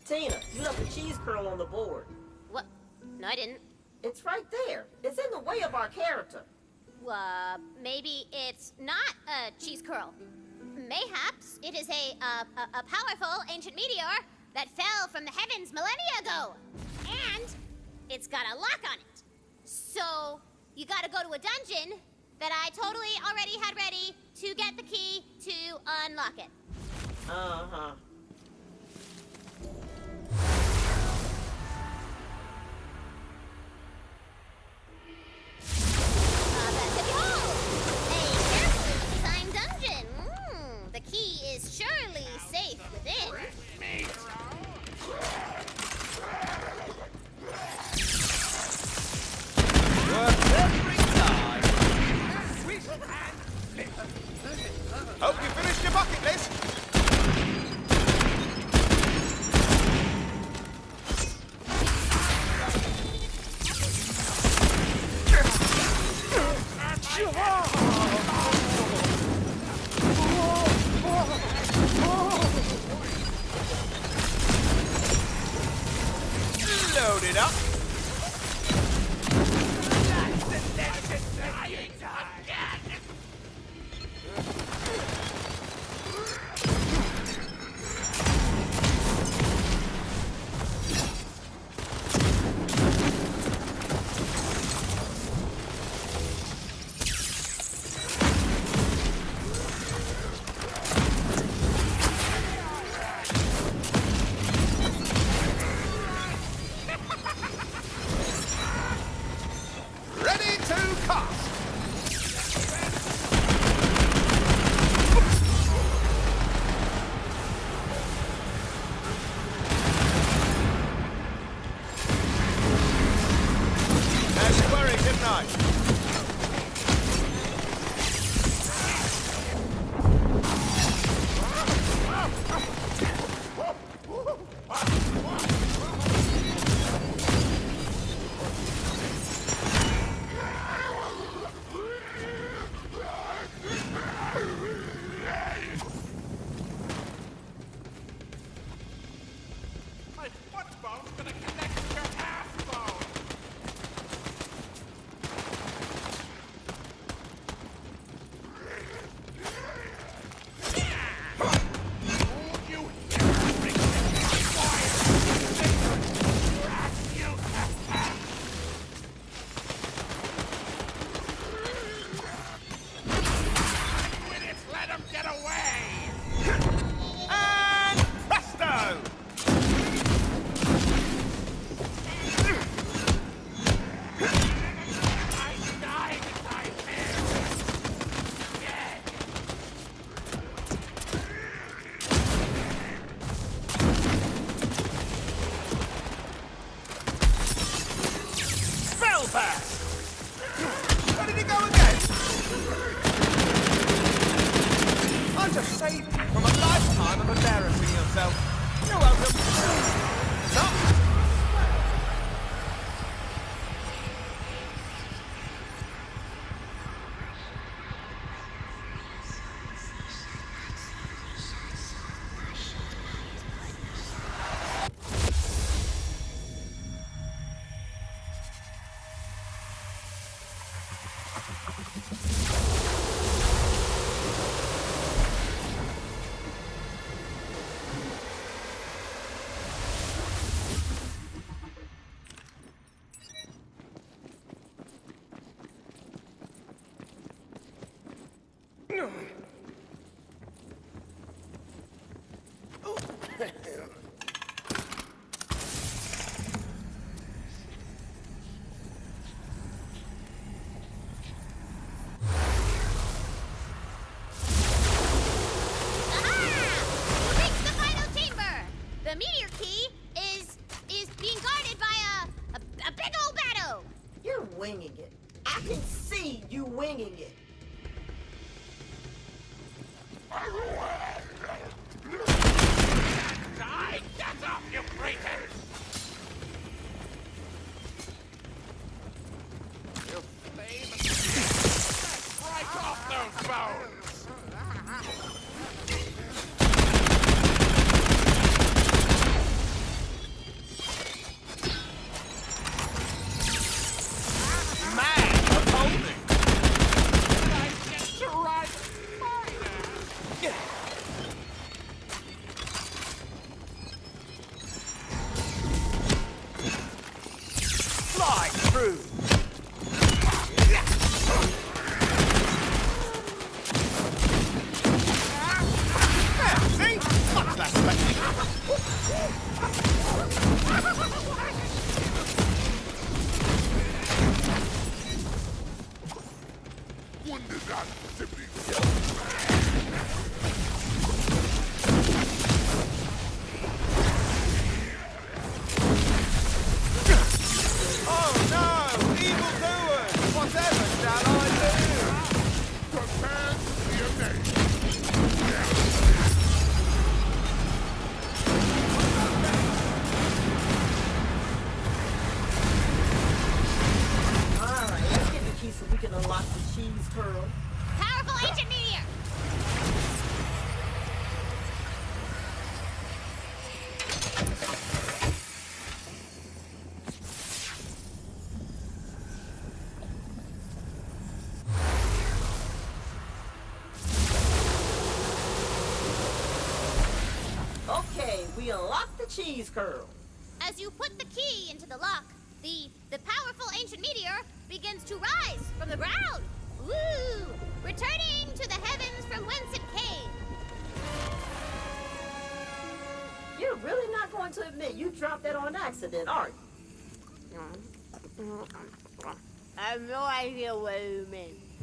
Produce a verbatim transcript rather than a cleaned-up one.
Tina, you left a cheese curl on the board. What? No, I didn't. It's right there. It's in the way of our character. Uh, maybe it's not a cheese curl. Mayhaps it is a, uh, a, a powerful ancient meteor that fell from the heavens millennia ago. And it's got a lock on it. So, you gotta go to a dungeon that I totally already had ready to get the key to unlock it. Uh-huh. Uh, that's it, behold! A carefully designed dungeon. Mm, the key is surely safe within. Hope you finished your bucket list. Load it up. Ready to cast. As you worry, didn't I? My foot bone's gonna connect to your ass bone! You idiots, let him get away! And presto! I died inside here! Yeah. Spellback! Where did he go again? I just saved you from a lifetime of embarrassing yourself. You're welcome. Stop. The meteor key is is being guarded by a a, a big old battle. You're winging it. I can see you winging it. Die! Get up, you traitors! You flame and right off those bones! Okay, we unlock the cheese curl. As you put the key into the lock, the the powerful ancient meteor begins to rise from the ground. Woo! Returning to the heavens from whence it came. You're really not going to admit you dropped that on accident, are you? I have no idea what you mean.